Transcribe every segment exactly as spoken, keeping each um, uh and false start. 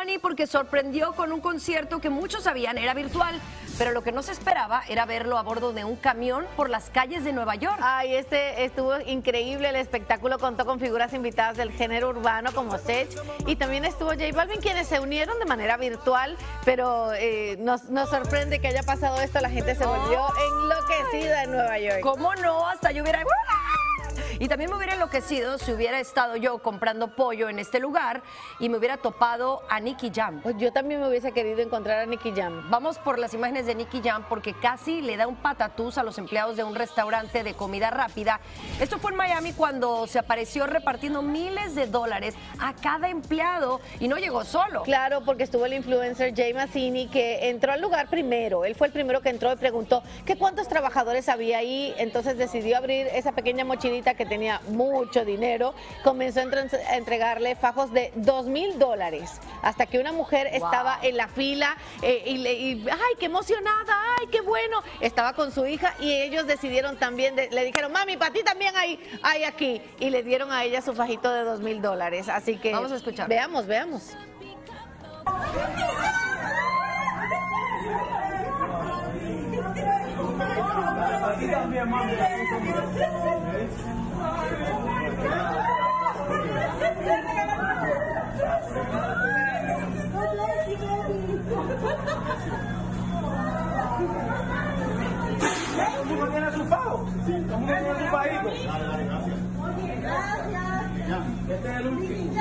Bunny porque sorprendió con un concierto que muchos sabían era virtual, pero lo que no se esperaba era verlo a bordo de un camión por las calles de Nueva York. Ay, este estuvo increíble, el espectáculo contó con figuras invitadas del género urbano como Sech y también estuvo J Balvin, quienes se unieron de manera virtual, pero eh, nos, nos sorprende que haya pasado esto, la gente se volvió enloquecida en Nueva York. ¿Cómo no? Hasta yo hubiera... Y también me hubiera enloquecido si hubiera estado yo comprando pollo en este lugar y me hubiera topado a Nicky Jam. Yo también me hubiese querido encontrar a Nicky Jam. Vamos por las imágenes de Nicky Jam porque casi le da un patatús a los empleados de un restaurante de comida rápida. Esto fue en Miami cuando se apareció repartiendo miles de dólares a cada empleado y no llegó solo. Claro, porque estuvo el influencer Jay Mazzini, que entró al lugar primero. Él fue el primero que entró y preguntó que cuántos trabajadores había ahí. Entonces decidió abrir esa pequeña mochilita que tenía mucho dinero, comenzó a, entre a entregarle fajos de dos mil dólares, hasta que una mujer wow. estaba en la fila eh, y, y, ay, qué emocionada, ay, qué bueno, estaba con su hija y ellos decidieron también, de, le dijeron, mami, para ti también hay, hay aquí, y le dieron a ella su fajito de dos mil dólares, así que vamos a escuchar. Veamos, veamos. Aquí también, mami. ¿Cómo tiene su pago? ¿Cómo tiene su paguito? Este es el último.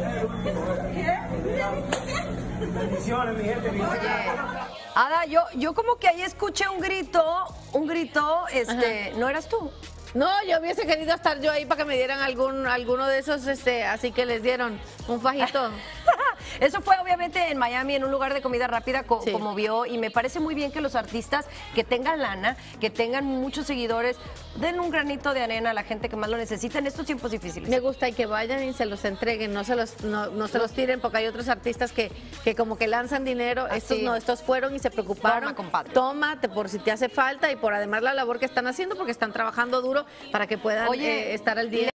Bendiciones, mi gente. Ada, yo, yo como que ahí escuché un grito, un grito, este, Ajá. ¿no eras tú? No, yo hubiese querido estar yo ahí para que me dieran algún alguno de esos, este, así que les dieron un fajito. Eso fue obviamente en Miami, en un lugar de comida rápida, co sí. como vio, y me parece muy bien que los artistas que tengan lana, que tengan muchos seguidores, den un granito de arena a la gente que más lo necesita en estos tiempos difíciles. Me gusta y que vayan y se los entreguen, no se los, no, no se los tiren, porque hay otros artistas que, que como que lanzan dinero, Así. estos no, estos fueron y se preocuparon. Toma, compadre. Tómate por si te hace falta y por además la labor que están haciendo, porque están trabajando duro para que puedan Oye, eh, estar al día.